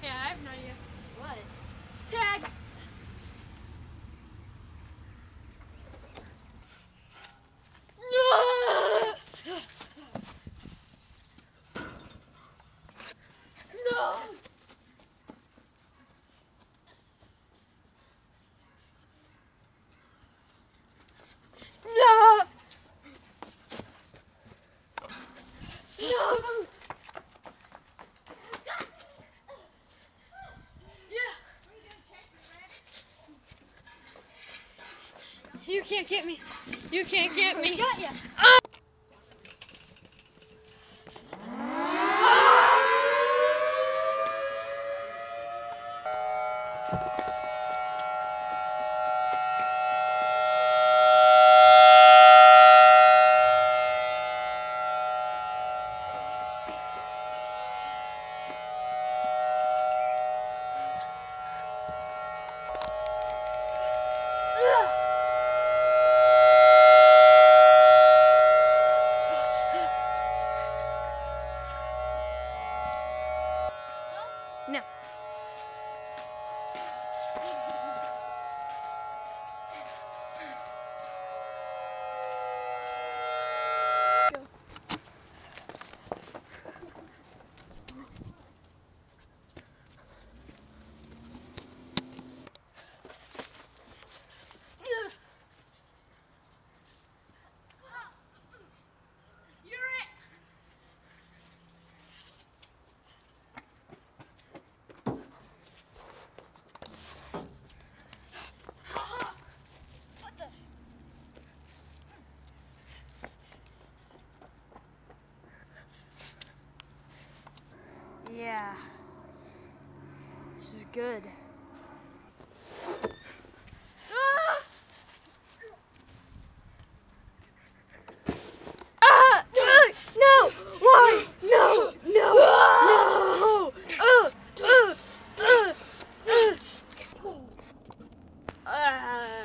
Yeah, I have no idea. What? Tag! No! No! No! You can't get me. You can't get me. Got ya. Oh! No. Yeah. This is good. No! Why? No! No! No!